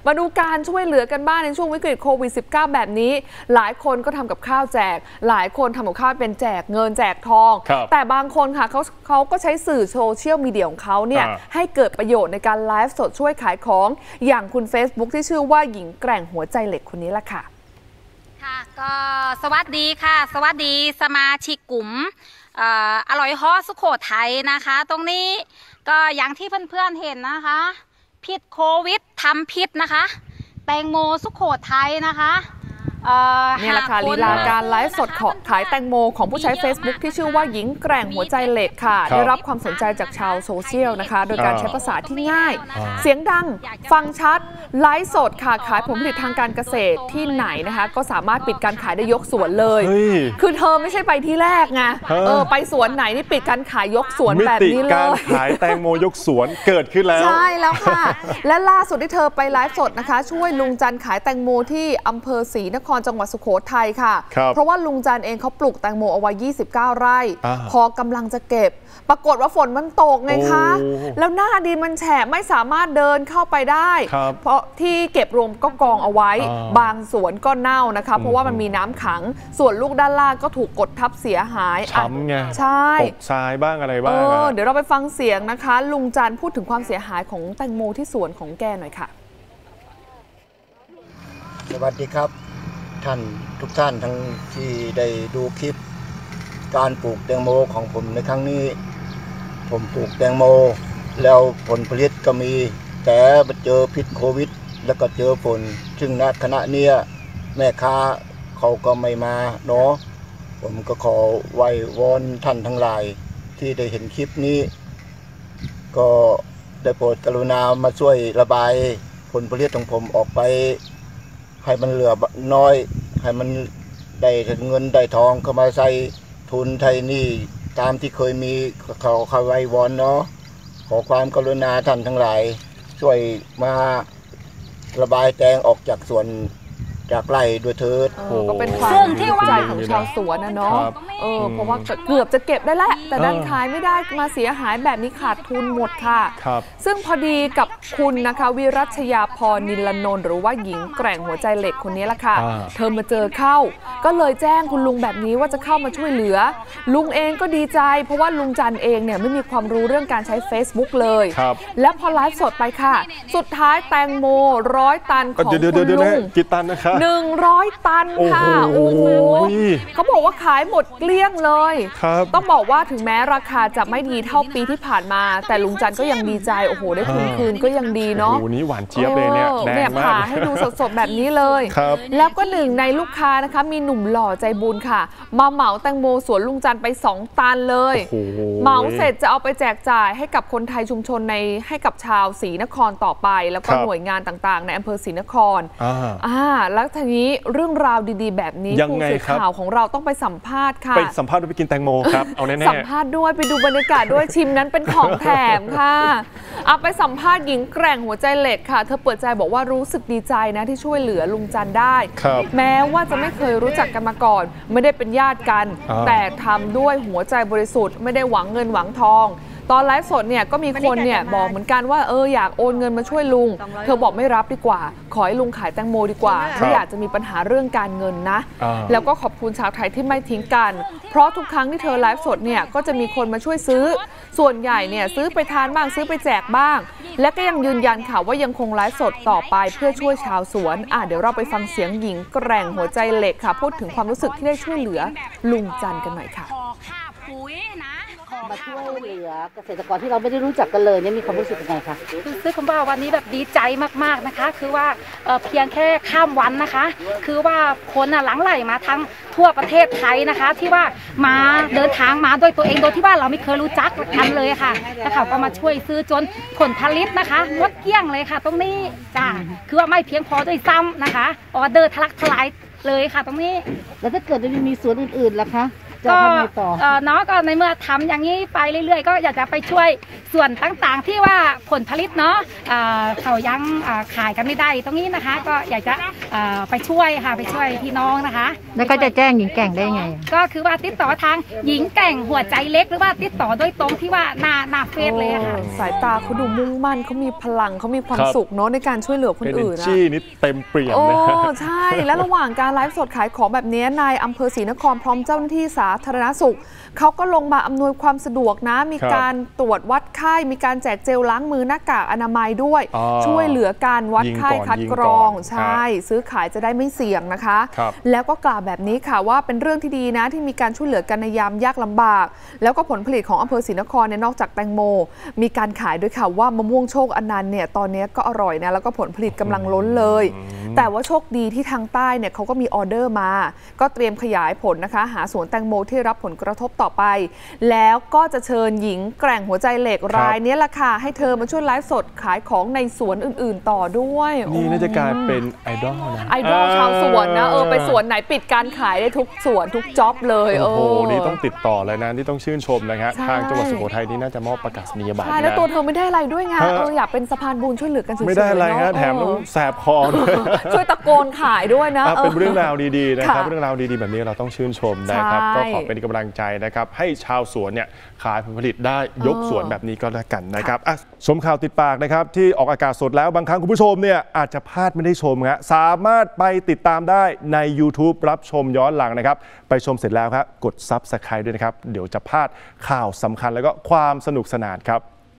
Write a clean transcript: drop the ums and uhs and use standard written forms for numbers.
มาดูการช่วยเหลือกันบ้างในช่วงวิกฤตโควิด -19 แบบนี้หลายคนก็ทำกับข้าวแจกหลายคนทำกับข้าวเป็นแจกเงินแจกทองแต่บางคนค่ะเขาก็ใช้สื่อโซเชียลมีเดียของเขาเนี่ยให้เกิดประโยชน์ในการไลฟ์สดช่วยขายของอย่างคุณ Facebook ที่ชื่อว่าหญิงแกร่งหัวใจเหล็กคนนี้ละค่ะค่ะก็สวัสดีค่ะสวัสดีสมาชิกกลุ่มอร่อยฮอสุโขทัยนะคะตรงนี้ก็อย่างที่เพื่อนๆเห็นนะคะพิษโควิดทำพิษนะคะแตงโมสุโขทัยนะคะนี่แหละค่ะลีลาการไลฟ์สดขายแตงโมของผู้ใช้ Facebook ที่ชื่อว่าหญิงแกร่งหัวใจเหล็กค่ะได้รับความสนใจจากชาวโซเชียลนะคะโดยการใช้ภาษาที่ง่ายเสียงดังฟังชัดไลฟ์สดค่ะขายผลผลิตทางการเกษตรที่ไหนนะคะก็สามารถปิดการขายได้ยกสวนเลยคือเธอไม่ใช่ไปที่แรกไงไปสวนไหนนี่ปิดการขายยกสวนแบบนี้เลยการขายแตงโมยกสวนเกิดขึ้นแล้วใช่แล้วค่ะและล่าสุดที่เธอไปไลฟ์สดนะคะช่วยลุงจันขายแตงโมที่อำเภอศรีนครจังหวัดสุโขทัยค่ะเพราะว่าลุงจันเองเขาปลูกแตงโมเอาไว้29 ไร่พอกำลังจะเก็บปรากฏว่าฝนมันตกไงคะแล้วหน้าดินมันแฉะไม่สามารถเดินเข้าไปได้เพราะที่เก็บรวมก็กองเอาไว้บางสวนก็เน่านะคะเพราะว่ามันมีน้ำขังส่วนลูกด้านล่างก็ถูกกดทับเสียหายช้ำไงใช่ตกทรายบ้างอะไรบ้างเดี๋ยวเราไปฟังเสียงนะคะลุงจันพูดถึงความเสียหายของแตงโมที่สวนของแกหน่อยค่ะสวัสดีครับท่านทุกท่านทั้งที่ได้ดูคลิปการปลูกแตงโมของผมในครั้งนี้ผมปลูกแตงโมแล้วผลผลิตก็มีแต่เจอพิษโควิดแล้วก็เจอฝนซึ่งณขณะนี้แม่ค้าเขาก็ไม่มาเนาะผมก็ขอไหว้วอนท่านทั้งหลายที่ได้เห็นคลิปนี้ก็ได้โปรดกรุณามาช่วยระบายผลผลิตของผมออกไปให้มันเหลือน้อยให้มันได้เงินได้ทองเข้ามาใส่ทุนไทยนี่ตามที่เคยมีเขาไว้วอนเนาะขอความกรุณาท่านทั้งหลายช่วยมาระบายแตงออกจากสวนจากไร่ด้วยเถิดก็เป็นความที่ใจของชาวสวนนะเนาะเพราะว่าเกือบจะเก็บได้แล้วแต่ดันขายไม่ได้มาเสียหายแบบนี้ขาดทุนหมดค่ะซึ่งพอดีกับคุณนะคะวิรัชยาพรนิลนนท์หรือว่าหญิงแกร่งหัวใจเหล็กคนนี้ละค่ะเธอมาเจอเข้าก็เลยแจ้งคุณลุงแบบนี้ว่าจะเข้ามาช่วยเหลือลุงเองก็ดีใจเพราะว่าลุงจันเองเนี่ยไม่มีความรู้เรื่องการใช้ Facebook เลยแล้วพอไลฟ์สดไปค่ะสุดท้ายแตงโม100 ตันของคุณลุงกี่ตันนะคะ 100 ตันค่ะโอ้โหเขาบอกว่าขายหมดเกลี้ยงเลยต้องบอกว่าถึงแม้ราคาจะไม่ดีเท่าปีที่ผ่านมาแต่ลุงจันก็ยังดีใจโอ้โหได้ทุนคืนก็ยังดีเนาะโอ้โหนี่หวานเจี๊ยบเลยเนี่ยแดงมากผ่าให้ดูสดๆแบบนี้เลยแล้วก็หนึ่งในลูกค้านะคะมีหนุ่มหล่อใจบุญค่ะมาเหมาแตงโมสวนลุงจันไป2 ตันเลยเหมาเสร็จจะเอาไปแจกจ่ายให้กับคนไทยชุมชนให้กับชาวศรีนครต่อไปแล้วก็หน่วยงานต่างๆในอำเภอศรีนครแล้วทีนี้เรื่องราวดีๆแบบนี้ผู้สื่อข่าวของเราต้องไปสัมภาษณ์ค่ะไปสัมภาษณ์ด้วยไปกินแตงโมครับเอาแน่ๆสัมภาษณ์ด้วยไปดูบรรยากาศด้วยชิมนั้นเป็นของแถมค่ะเอาไปสัมภาษณ์หญิงแกร่งหัวใจเหล็กค่ะเธอเปิดใจบอกว่ารู้สึกดีใจนะที่ช่วยเหลือลุงจันได้แม้ว่าจะไม่เคยรู้จักกันมาก่อนไม่ได้เป็นญาติกันแต่ทำด้วยหัวใจบริสุทธิ์ไม่ได้หวังเงินหวังทองตอนไลฟ์สดเนี่ยก็มีคนเนี่ยบอกเหมือนกันว่าอยากโอนเงินมาช่วยลุงเธอบอกไม่รับดีกว่าขอให้ลุงขายแตงโมดีกว่าไม่อยากจะมีปัญหาเรื่องการเงินนะแล้วก็ขอบคุณชาวไทยที่ไม่ทิ้งกันเพราะทุกครั้งที่เธอไลฟ์สดเนี่ยก็จะมีคนมาช่วยซื้อส่วนใหญ่เนี่ยซื้อไปทานบ้างซื้อไปแจกบ้างและก็ยังยืนยันค่ะว่ายังคงไลฟ์สดต่อไปเพื่อช่วยชาวสวนเดี๋ยวเราไปฟังเสียงหญิงแกร่งหัวใจเหล็กค่ะพูดถึงความรู้สึกที่ได้ช่วยเหลือลุงจันกันหน่อยค่ะมาช่วยเหลือเกษตรกรที่เราไม่ได้รู้จักกันเลยเนี่ยมีความรู้สึกยังไงคะรู้สึกว่าวันนี้แบบดีใจมากๆนะคะคือว่าเพียงแค่ข้ามวันนะคะคือว่าคนหลั่งไหลมาทั้งทั่วประเทศไทยนะคะที่ว่ามาเดินทางมาด้วยตัวเองโดยที่ว่าเราไม่เคยรู้จักกันเลยค่ะนะคะก็มาช่วยซื้อจนผลผลิตนะคะหมดเกลี้ยงเลยค่ะตรงนี้จ้าคือว่าไม่เพียงพอด้วยซ้ำนะคะออเดอร์ทะลักทลายเลยค่ะตรงนี้แล้วถ้าเกิดมีสวนอื่นๆล่ะคะก็น้องก็ในเมื่อทำอย่างนี้ไปเรื่อยๆก็อยากจะไปช่วยส่วนต่างๆที่ว่าผลผลิตเนาะเขายังขายกันไม่ได้ตรงนี้นะคะก็อยากจะไปช่วยค่ะไปช่วยพี่น้องนะคะแล้วก็จะแจ้งหญิงแกร่งได้ไงก็คือว่าติดต่อทางหญิงแกร่งหัวใจเล็กหรือว่าติดต่อโดยตรงที่ว่าหน้าเฟซเลยค่ะสายตาเขาดูมุ่งมั่นเขามีพลังเขามีความสุขเนาะในการช่วยเหลือคนอื่นนะนี่เต็มเปี่ยมนะใช่และระหว่างการไลฟ์สดขายของแบบนี้นายอำเภอศรีนครพร้อมเจ้าหน้าที่สาธารณสุขเขาก็ลงมาอำนวยความสะดวกนะมีการตรวจวัดไข้มีการแจกเจลล้างมือหน้ากากอนามัยด้วยช่วยเหลือการวัดไข้คัดกรองใช่ซื้อขายจะได้ไม่เสี่ยงนะคะแล้วก็กล่าวแบบนี้ค่ะว่าเป็นเรื่องที่ดีนะที่มีการช่วยเหลือกันในยามยากลำบากแล้วก็ผลผลิตของอำเภอศรีนครเนี่ยนอกจากแตงโมมีการขายด้วยค่ะว่ามะม่วงโชคอนันต์เนี่ยตอนนี้ก็อร่อยนะแล้วก็ผลผลิตกำลังล้นเลยแต่ว่าโชคดีที่ทางใต้เนี่ยเขาก็มีออเดอร์มาก็เตรียมขยายผลนะคะหาสวนแตงโมที่รับผลกระทบต่อไปแล้วก็จะเชิญหญิงแกร่งหัวใจเหล็กรายนี้ล่ะค่ะให้เธอมาช่วยไลฟ์สดขายของในสวนอื่นๆต่อด้วยนี่น่าจะกลายเป็นไอดอลนะไอดอลชาวสวนนะไปสวนไหนปิดการขายได้ทุกสวนทุกจ็อบเลยโอ้โหนี่ต้องติดต่อเลยนะที่ต้องชื่นชมนะครับทางจังหวัดสุโขทัยนี่น่าจะมอบประกาศนียบัตรใช่แล้วตัวเธอไม่ได้อะไรด้วยไงอยากเป็นสะพานบุญช่วยเหลือกันเฉยๆไม่ได้อะไรนะแถมต้องแสบคอช่วยตะโกนขายด้วยนะเป็นเรื่องราวดีๆนะครับเรื่องราวดีๆแบบนี้เราต้องชื่นชมนะครับก็ขอเป็นกำลังใจนะครับให้ชาวสวนเนี่ยขายผลผลิตได้ยกสวนแบบนี้ก็แล้วกันนะครับชมข่าวติดปากนะครับที่ออกอากาศสดแล้วบางครั้งคุณผู้ชมเนี่ยอาจจะพลาดไม่ได้ชมครับสามารถไปติดตามได้ใน YouTube รับชมย้อนหลังนะครับไปชมเสร็จแล้วครับกด Subscribe ด้วยนะครับเดี๋ยวจะพลาดข่าวสำคัญแล้วก็ความสนุกสนานครับ